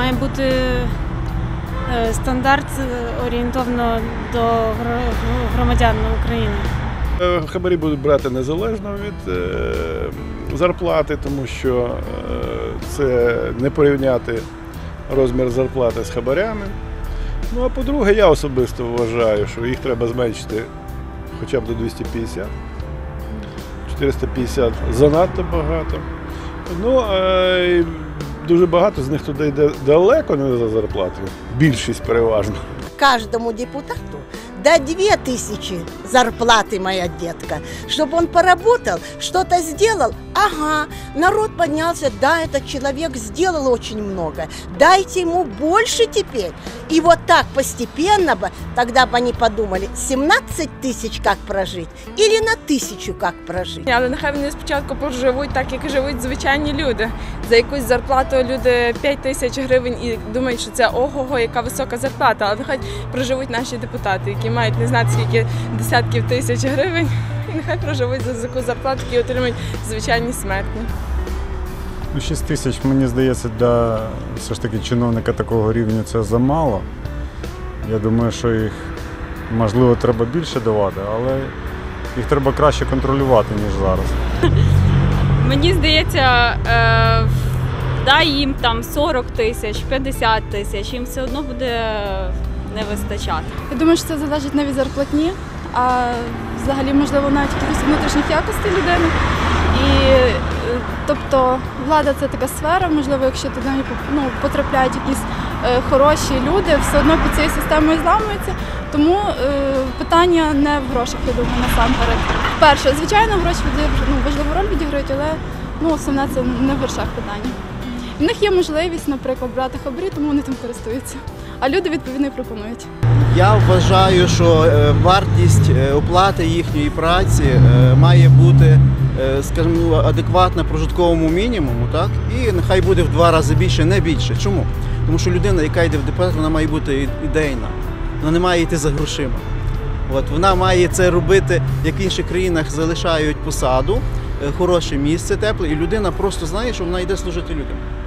має бути стандарт орієнтовно до громадян України. Хабарі будуть брати незалежно від зарплати, тому що це не порівняти розмір зарплати з хабарями. Ну а по-друге, я особисто вважаю, що їх треба зменшити хоча б до 250. 450 занадто багато. Ну, дуже багато з них туди йде далеко не за зарплату, більшість переважно. Каждому депутату до 2000 зарплаты, моя детка, чтобы он поработал, что-то сделал. Ага, народ поднялся, да, этот человек сделал очень много, дайте ему больше теперь. И вот так постепенно бы, тогда бы они подумали, 17 тысяч как прожить или на 1000 как прожить. Але нехай вони спочатку проживуть так, як живуть звичайні люди. За якусь зарплату люди 5 тисяч гривень і думають, що це ого-го, яка висока зарплата. Але нехай проживуть наші депутати, які мають не знати скільки десятків тисяч гривень. І нехай проживуть за таку зарплату, які отримують звичайні смертні. 6 тисяч, мені здається, для все ж таки чиновника такого рівня це замало. Я думаю, що їх, можливо, треба більше давати, але їх треба краще контролювати, ніж зараз. Мені здається, дай їм там 40 тисяч, 50 тисяч, їм все одно буде не вистачати. Я думаю, що це залежить не від зарплатні, а взагалі, можливо, навіть якихось внутрішніх якостей людини. І, тобто, влада – це така сфера, можливо, якщо туди потрапляють якісь хороші люди, все одно під цією системою зламуються. Тому питання не в грошах, я думаю, насамперед. Перше, звичайно, гроші важливу роль відіграють, але основне – це не в грошах питання. В них є можливість, наприклад, брати хабарі, тому вони тим користуються. А люди, відповідно, і пропонують. Я вважаю, що вартість оплати їхньої праці має бути, скажімо, адекватна прожитковому мінімуму, так? І нехай буде в 2 рази більше, не більше. Чому? Тому що людина, яка йде в депутат, вона має бути ідейна, вона не має йти за грошима. Вона має це робити, як в інших країнах залишають посаду, хороше місце, тепле, і людина просто знає, що вона йде служити людям.